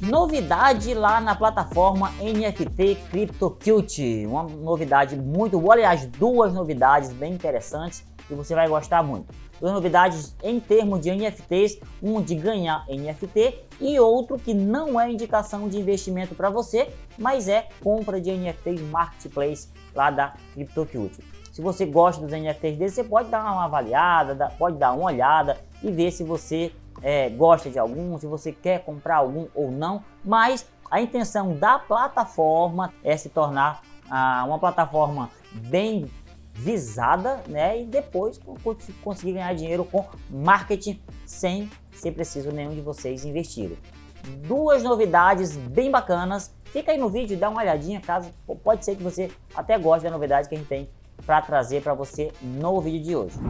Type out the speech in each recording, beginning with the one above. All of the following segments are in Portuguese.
Novidade lá na plataforma NFT CryptoCute, uma novidade muito boa, aliás, duas novidades bem interessantes que você vai gostar muito. Duas novidades em termos de NFTs, um de ganhar NFT e outro que não é indicação de investimento para você, mas é compra de NFTs Marketplace lá da CryptoCute. Se você gosta dos NFTs dele, você pode dar uma avaliada, pode dar uma olhada e ver se você gosta de algum, se você quer comprar algum ou não, mas a intenção da plataforma é se tornar uma plataforma bem visada, né, e depois conseguir ganhar dinheiro com marketing sem ser preciso nenhum de vocês investirem. Duas novidades bem bacanas, fica aí no vídeo, dá uma olhadinha, caso pode ser que você até goste da novidade que a gente tem para trazer para você no vídeo de hoje.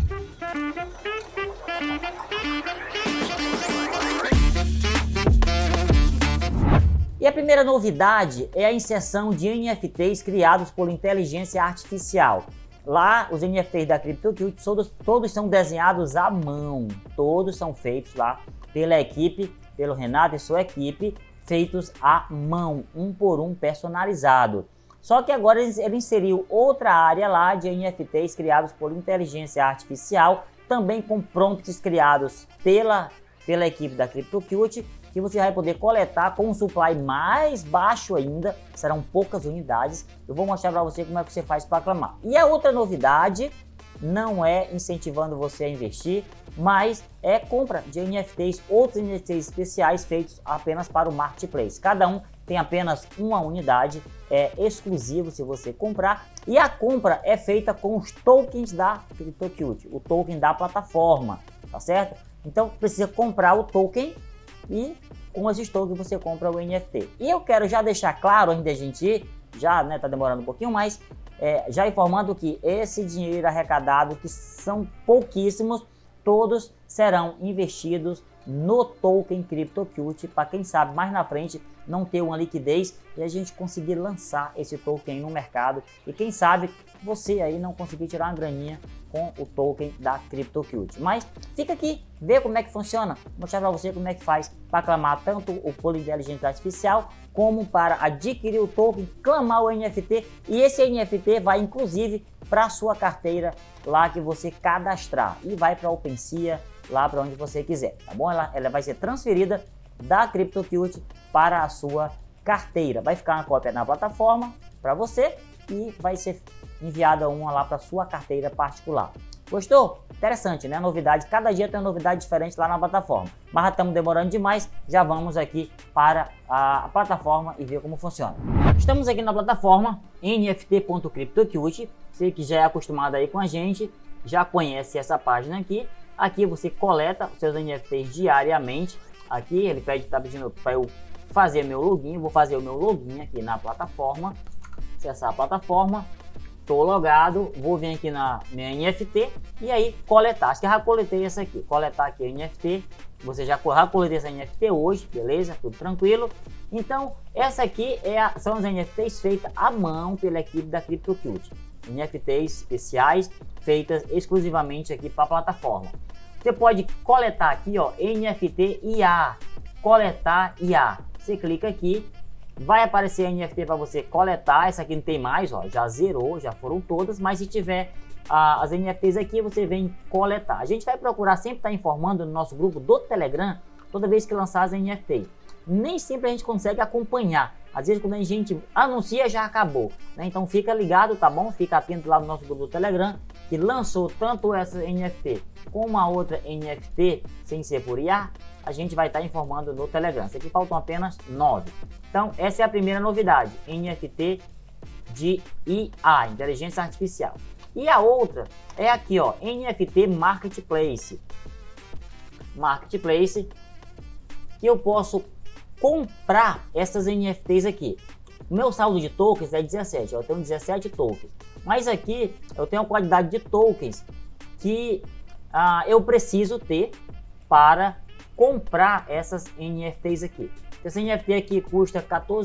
E a primeira novidade é a inserção de NFTs criados por inteligência artificial. Lá, os NFTs da CryptoCute, todos são desenhados à mão, todos são feitos lá pela equipe, pelo Renato e sua equipe, feitos à mão, um por um, personalizado. Só que agora ele inseriu outra área lá de NFTs criados por inteligência artificial, também com prompts criados pela equipe da CryptoCute, que você vai poder coletar com um supply mais baixo ainda, serão poucas unidades. Eu vou mostrar para você como é que você faz para aclamar. E a outra novidade não é incentivando você a investir, mas é compra de NFTs, outros NFTs especiais feitos apenas para o Marketplace. Cada um tem apenas uma unidade, é exclusivo se você comprar, e a compra é feita com os tokens da CryptoCute, o token da plataforma, tá certo? Então precisa comprar o token e com esses tokens você compra o NFT. E eu quero já deixar claro, antes da gente ir, já tá demorando um pouquinho, mas já informando que esse dinheiro arrecadado, que são pouquíssimos, todos serão investidos no token CryptoCute, para quem sabe mais na frente não ter uma liquidez e a gente conseguir lançar esse token no mercado, e quem sabe você aí não conseguir tirar uma graninha com o token da CryptoCute. Mas fica aqui, vê como é que funciona, vou mostrar para você como é que faz para clamar tanto o por inteligência artificial como para adquirir o token, clamar o NFT, e esse NFT vai inclusive para a sua carteira lá que você cadastrar e vai para a OpenSea, lá para onde você quiser, tá bom? Ela vai ser transferida da CryptoCute para a sua carteira, vai ficar uma cópia na plataforma para você e vai ser enviada uma lá para sua carteira particular. Gostou? Interessante, né? Novidade, cada dia tem uma novidade diferente lá na plataforma. Mas já estamos demorando demais, já vamos aqui para a plataforma e ver como funciona. Estamos aqui na plataforma nft.cryptocute. Você que já é acostumado aí com a gente, já conhece essa página aqui. Aqui você coleta os seus NFTs diariamente. Aqui ele está pedindo para eu fazer meu login. Vou fazer o meu login aqui na plataforma. Acessar a plataforma. Estou logado. Vou vir aqui na minha NFT e aí coletar. Acho que eu já coletei essa aqui. Coletar aqui a NFT. Você já coletei essa NFT hoje, beleza? Tudo tranquilo. Então, essa aqui são os NFTs feitas à mão pela equipe da CryptoCute. NFTs especiais feitas exclusivamente aqui para a plataforma. Você pode coletar aqui, ó, NFT IA, coletar IA. Você clica aqui, vai aparecer a NFT para você coletar. Essa aqui não tem mais, ó, já zerou, já foram todas, mas se tiver as NFTs aqui, você vem coletar. A gente vai procurar sempre estar informando no nosso grupo do Telegram toda vez que lançar as NFTs. Nem sempre a gente consegue acompanhar. Às vezes quando a gente anuncia já acabou, né? Então fica ligado, tá bom? Fica atento lá no nosso grupo do Telegram, que lançou tanto essa NFT como a outra NFT sem ser por IA, a gente vai estar informando no Telegram. Isso aqui faltam apenas 9. Então essa é a primeira novidade, NFT de IA, inteligência artificial. E a outra é aqui, ó, NFT Marketplace. Marketplace, que eu posso comprar essas NFTs aqui. O meu saldo de tokens é 17, eu tenho 17 tokens. Mas aqui eu tenho a quantidade de tokens que eu preciso ter para comprar essas NFTs aqui. Essa NFT aqui custa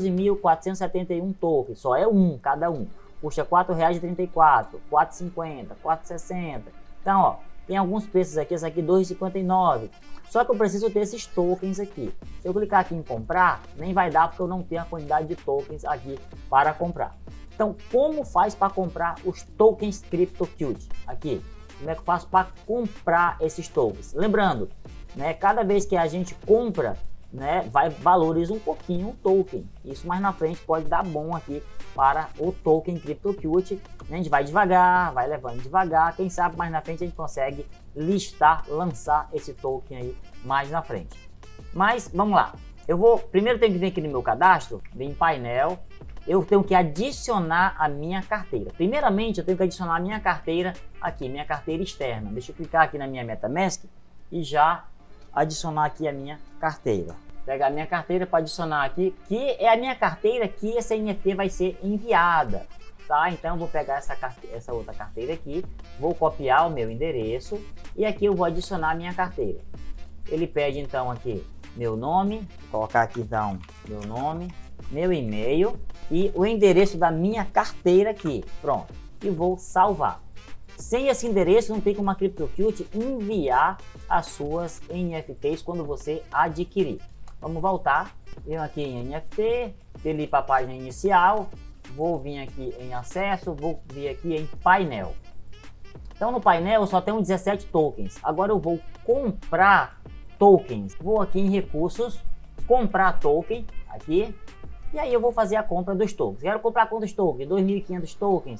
14.471 tokens, só é um, cada um. Custa R$ 4,34, R$ 4,50, R$ 4,60. Então, ó, Tem alguns preços aqui, esse aqui R$2,59. Só que eu preciso ter esses tokens aqui. Se eu clicar aqui em comprar, nem vai dar porque eu não tenho a quantidade de tokens aqui para comprar. Então, como faz para comprar os tokens CryptoQt? Aqui, como é que eu faço para comprar esses tokens? Lembrando, né, cada vez que a gente compra, né, valoriza um pouquinho o token. Isso mais na frente pode dar bom aqui para o token CryptoQt. A gente vai devagar, vai levando devagar. Quem sabe mais na frente a gente consegue listar, lançar esse token aí mais na frente. Mas vamos lá. Primeiro tenho que vir aqui no meu cadastro, vir em painel. Eu tenho que adicionar a minha carteira. Primeiramente eu tenho que adicionar a minha carteira aqui, minha carteira externa. Deixa eu clicar aqui na minha MetaMask e já adicionar aqui a minha carteira. Pegar a minha carteira para adicionar aqui, que é a minha carteira que essa NFT vai ser enviada, tá? Então eu vou pegar essa outra carteira aqui, vou copiar o meu endereço e aqui eu vou adicionar a minha carteira. Ele pede então aqui meu nome, vou colocar aqui então meu nome, meu e-mail e o endereço da minha carteira aqui, pronto, e vou salvar. Sem esse endereço não tem como a CryptoQt enviar as suas NFTs quando você adquirir. Vamos voltar, venho aqui em NFT, ir para a página inicial, vou vir aqui em acesso, vou vir aqui em painel. Então no painel eu só tenho 17 tokens, agora eu vou comprar tokens. Vou aqui em recursos, comprar token, aqui, e aí eu vou fazer a compra dos tokens. Quero comprar quantos tokens? 2.500 tokens.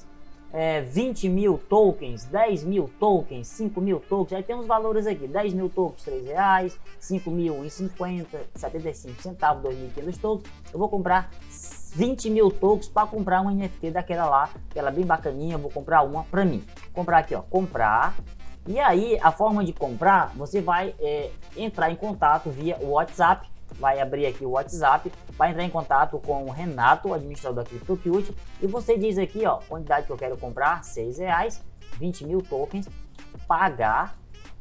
20 mil tokens, 10 mil tokens, 5 mil tokens, aí tem os valores aqui, 10 mil tokens R$3, 5 mil em 50, 75 centavos, 2.500 tokens, eu vou comprar 20 mil tokens para comprar um NFT daquela lá, aquela bem bacaninha, eu vou comprar uma para mim, comprar aqui ó, comprar, e aí a forma de comprar, você vai entrar em contato via WhatsApp, vai abrir aqui o WhatsApp, vai entrar em contato com o Renato, o administrador da CryptoQt, e você diz aqui, ó, quantidade que eu quero comprar, R$6, 20 mil tokens, pagar,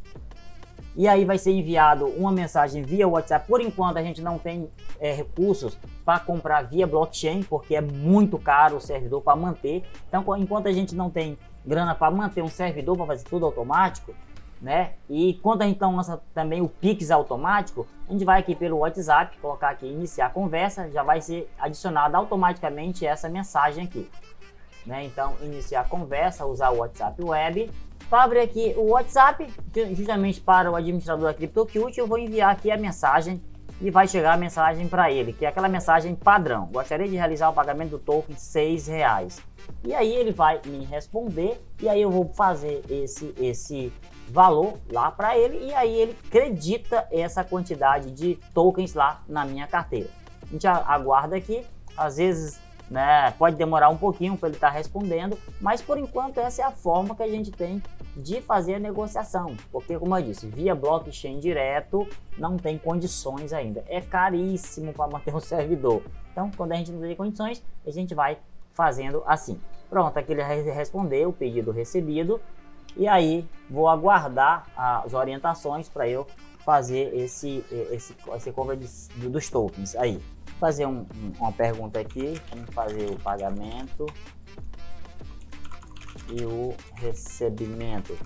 e aí vai ser enviado uma mensagem via WhatsApp. Por enquanto a gente não tem recursos para comprar via blockchain, porque é muito caro o servidor para manter, então enquanto a gente não tem grana para manter um servidor para fazer tudo automático, né? E quando a gente lança também o Pix automático, a gente vai aqui pelo WhatsApp, colocar aqui iniciar conversa, já vai ser adicionada automaticamente essa mensagem aqui, né? Então iniciar conversa, usar o WhatsApp Web, para abrir aqui o WhatsApp, justamente para o administrador da CryptoQt, eu vou enviar aqui a mensagem e vai chegar a mensagem para ele, que é aquela mensagem padrão: gostaria de realizar o pagamento do token R$6. E aí ele vai me responder e aí eu vou fazer esse valor lá para ele e aí ele acredita essa quantidade de tokens lá na minha carteira. A gente aguarda aqui, às vezes, né, pode demorar um pouquinho para ele estar respondendo, mas por enquanto essa é a forma que a gente tem de fazer a negociação, porque como eu disse, via blockchain direto não tem condições ainda, é caríssimo para manter o servidor. Então quando a gente não tem condições, a gente vai fazendo assim. Pronto, aqui ele respondeu o pedido recebido e aí vou aguardar as orientações para eu fazer essa compra dos tokens. Aí fazer uma pergunta aqui, vamos fazer o pagamento e o recebimento.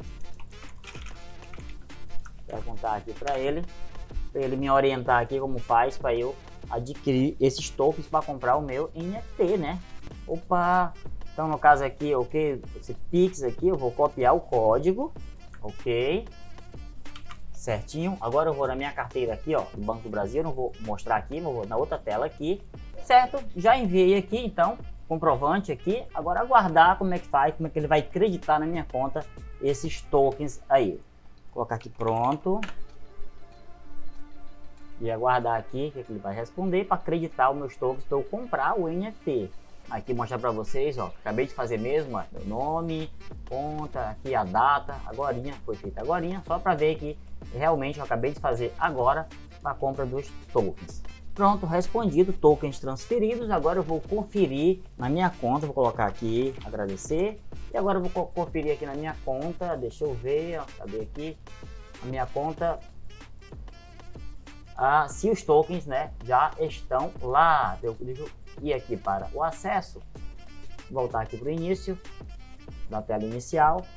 Perguntar aqui para ele me orientar aqui como faz para eu adquirir esses tokens para comprar o meu NFT, né? Opa, então no caso aqui, ok, esse Pix aqui, eu vou copiar o código, ok, certinho. Agora eu vou na minha carteira aqui, ó, do Banco do Brasil, não vou mostrar aqui, mas vou na outra tela aqui, certo? Já enviei aqui, então, comprovante aqui. Agora aguardar como é que faz, como é que ele vai acreditar na minha conta esses tokens aí. Vou colocar aqui pronto. E aguardar aqui que ele vai responder para acreditar os meus tokens para eu comprar o NFT. Aqui mostrar para vocês, ó, acabei de fazer mesmo, ó, meu nome, conta, aqui a data, agorinha, foi feita agorinha, só para ver que realmente eu acabei de fazer agora a compra dos tokens. Pronto, respondido, tokens transferidos. Agora eu vou conferir na minha conta, vou colocar aqui, agradecer, e agora eu vou conferir aqui na minha conta, deixa eu ver, ó, cadê aqui, a minha conta, se os tokens, né, já estão lá. Deixa eu ir aqui para o acesso, voltar aqui para o início da tela inicial,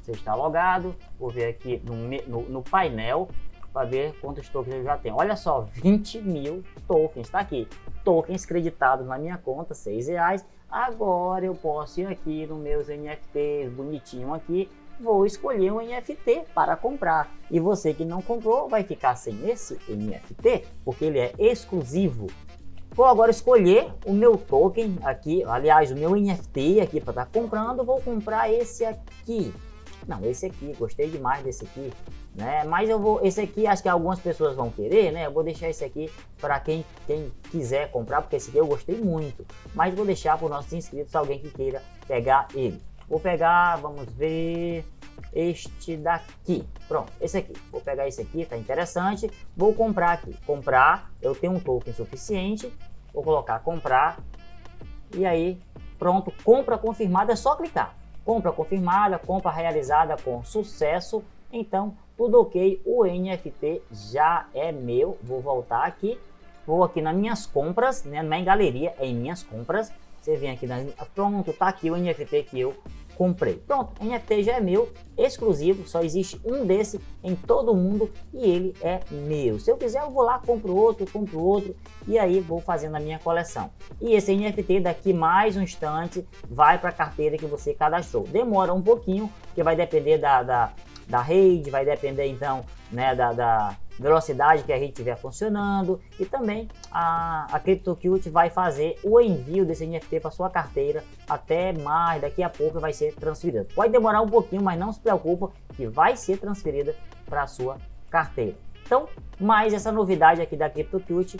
Você está logado, vou ver aqui no painel para ver quantos tokens eu já tenho. Olha só, 20 mil tokens, está aqui. Tokens creditados na minha conta, R$6. Agora eu posso ir aqui nos meus NFTs, bonitinho aqui, vou escolher um NFT para comprar. E você que não comprou vai ficar sem esse NFT, porque ele é exclusivo. Vou agora escolher o meu token aqui, aliás, o meu NFT aqui para estar comprando. Vou comprar esse aqui. Não, esse aqui, gostei demais desse aqui, né? Mas esse aqui acho que algumas pessoas vão querer, né? Eu vou deixar esse aqui para quem quiser comprar, porque esse aqui eu gostei muito. Mas vou deixar para os nossos inscritos, alguém que queira pegar ele. Vou pegar, vamos ver, este daqui. Pronto, esse aqui. Vou pegar esse aqui, tá interessante. Vou comprar aqui. Comprar, eu tenho um token suficiente. Vou colocar comprar. E aí, pronto, compra confirmada, é só clicar. Compra confirmada, compra realizada com sucesso. Então, tudo ok. O NFT já é meu. Vou voltar aqui. Vou aqui nas minhas compras, né? Não é em galeria, é em minhas compras. Você vem aqui, pronto, tá aqui o NFT que eu comprei. Pronto, NFT já é meu, exclusivo, só existe um desse em todo o mundo e ele é meu. Se eu quiser eu vou lá, compro outro e aí vou fazendo a minha coleção. E esse NFT daqui mais um instante vai para a carteira que você cadastrou. Demora um pouquinho, porque vai depender da rede, vai depender então, né, da velocidade que a rede estiver funcionando, e também a CryptoQt vai fazer o envio desse NFT para sua carteira até mais, daqui a pouco vai ser transferida. Pode demorar um pouquinho, mas não se preocupa que vai ser transferida para a sua carteira. Então, mais essa novidade aqui da CryptoQt,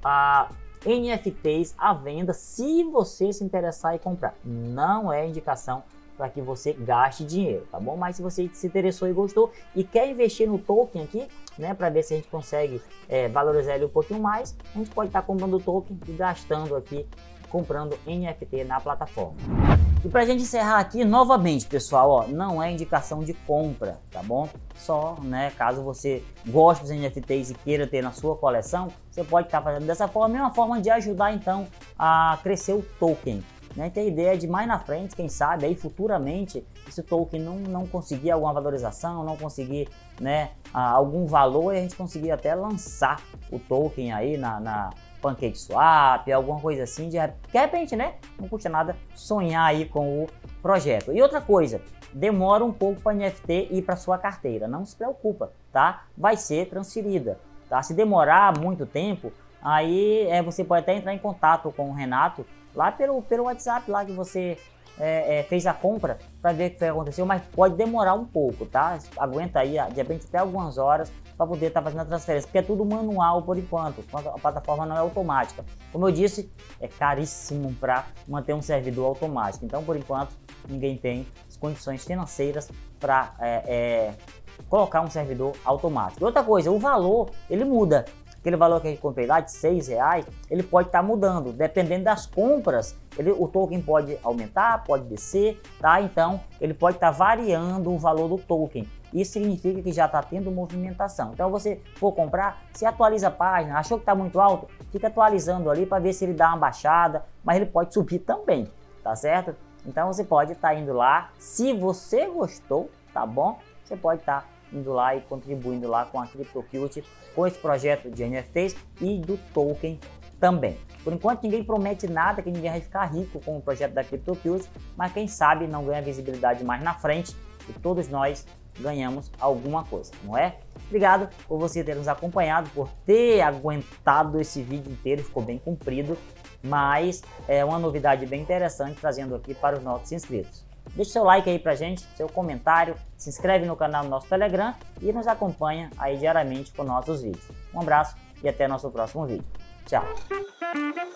NFTs à venda, se você se interessar em comprar. Não é indicação para que você gaste dinheiro, tá bom? Mas se você se interessou e gostou e quer investir no token aqui, né, para ver se a gente consegue valorizar ele um pouquinho mais, a gente pode estar comprando o token e gastando aqui, comprando NFT na plataforma. E para a gente encerrar aqui, novamente, pessoal, ó, não é indicação de compra, tá bom? Só, né, caso você goste dos NFTs e queira ter na sua coleção, você pode estar fazendo dessa forma, é uma forma de ajudar, então, a crescer o token. Né, tem a ideia de mais na frente, quem sabe, aí futuramente, esse token não conseguir alguma valorização, não conseguir, né, algum valor, e a gente conseguir até lançar o token aí na PancakeSwap, alguma coisa assim, de repente, né, não custa nada sonhar aí com o projeto. E outra coisa, demora um pouco para NFT ir para sua carteira, não se preocupa, tá? Vai ser transferida, tá? Se demorar muito tempo, aí você pode até entrar em contato com o Renato, lá pelo WhatsApp, lá que você fez a compra, para ver o que aconteceu, mas pode demorar um pouco, tá? Aguenta aí, de repente até algumas horas, para poder estar fazendo a transferência, porque é tudo manual por enquanto, a plataforma não é automática. Como eu disse, é caríssimo para manter um servidor automático, então por enquanto ninguém tem as condições financeiras para colocar um servidor automático. Outra coisa, o valor, ele muda. Aquele valor que a gente comprei lá de R$6, ele pode estar mudando, dependendo das compras, o token pode aumentar, pode descer, tá? Então, ele pode estar variando o valor do token. Isso significa que já está tendo movimentação. Então, você for comprar, se atualiza a página, achou que está muito alto, fica atualizando ali para ver se ele dá uma baixada, mas ele pode subir também, tá certo? Então, você pode estar indo lá, se você gostou, tá bom? Você pode estar indo lá e contribuindo lá com a CryptoQt, com esse projeto de NFTs e do token também. Por enquanto ninguém promete nada, que ninguém vai ficar rico com o projeto da CryptoQt, mas quem sabe não ganha visibilidade mais na frente e todos nós ganhamos alguma coisa, não é? Obrigado por você ter nos acompanhado, por ter aguentado esse vídeo inteiro, ficou bem comprido, mas é uma novidade bem interessante trazendo aqui para os nossos inscritos. Deixe seu like aí pra gente, seu comentário, se inscreve no canal do nosso Telegram e nos acompanha aí diariamente com nossos vídeos. Um abraço e até nosso próximo vídeo. Tchau!